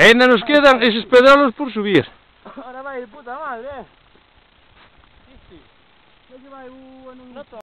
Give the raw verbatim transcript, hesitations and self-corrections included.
Ainda nos quedan esos pedalos por subir. Ahora va a ir puta madre, eh. Sí, sí. No lleva un...